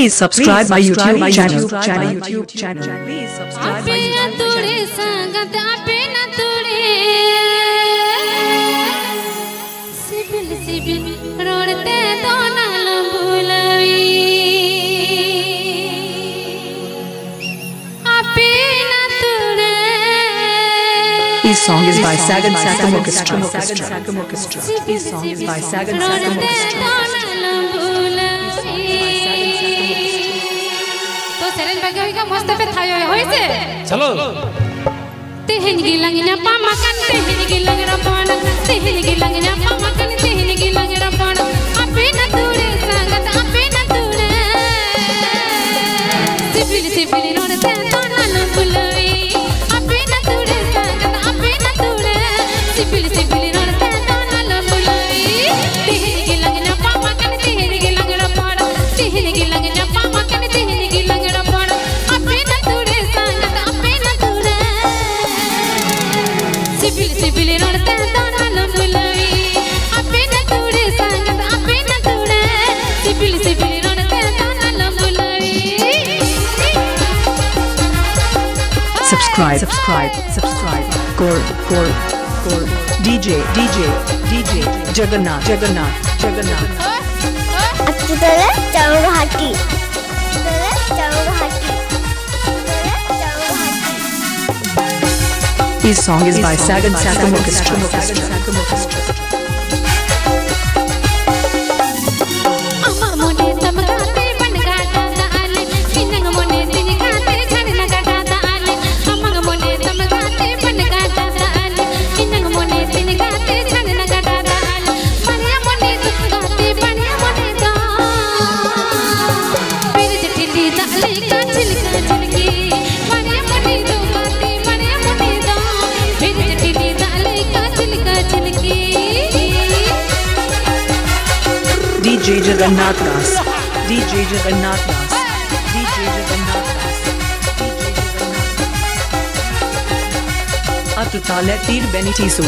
Please subscribe my YouTube channel. Please subscribe my YouTube This song is by Sagan Sakam Orchestra. This song is by Sagan Sakam Orchestra. तो सेरेन बगे का मस्त पे थायो होइसे चलो तेहन गिलंगना पामकन तेहन गिलंगना पाण तेहन गिलंगना पामकन तेहन गिलंगना पाण आपे न तुरे संगत आपे न तुरे सिपिल सिपिल रोडते तोनन बुलवी आपे न तुरे संगत आपे न तुरे सिपिल सिपिल रोडते तोनन बुलवी तेहन गिलंगना पामकन तेहन गिलंगना पाण तेहन गिलंगना पामकन तेहन गिलंगना पाण आपे न तुरे संगत आपे न तुरे सिपिल सिपिल रोडते तोनन बुलवी आपे न तुरे संगत आपे न तुरे सिपिल सिपिल रोडते तोनन बुलवी Subscribe. Kor DJ Jagannath. Achutala Chowhati. This song is by Sagan Sakam Orchestra. DJ Jagannath Das. Atutale Tir Benitisu.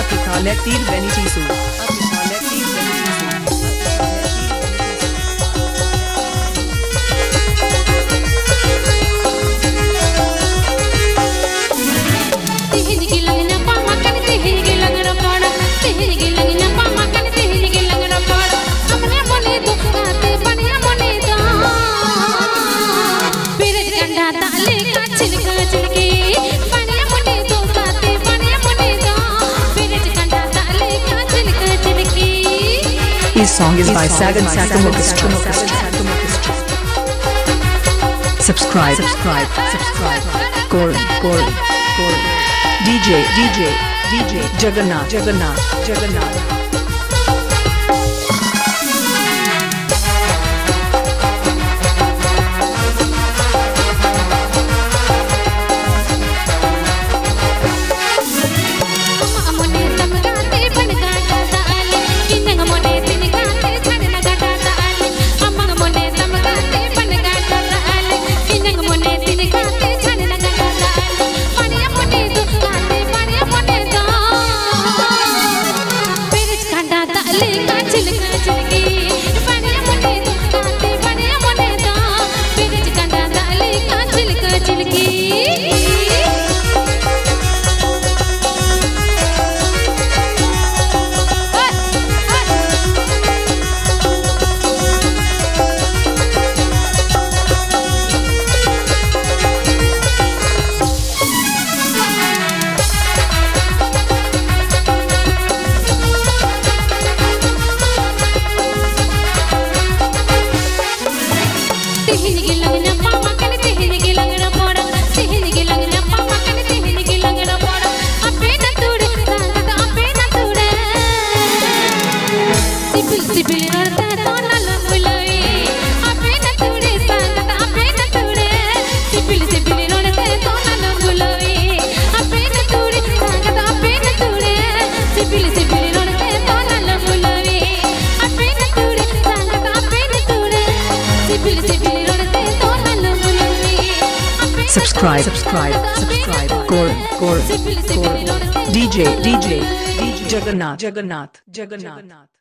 This song is by Sagan Sakam Orchestra. Subscribe. Kor DJ Jagannath. Subscribe. Kor DJ Jagannath.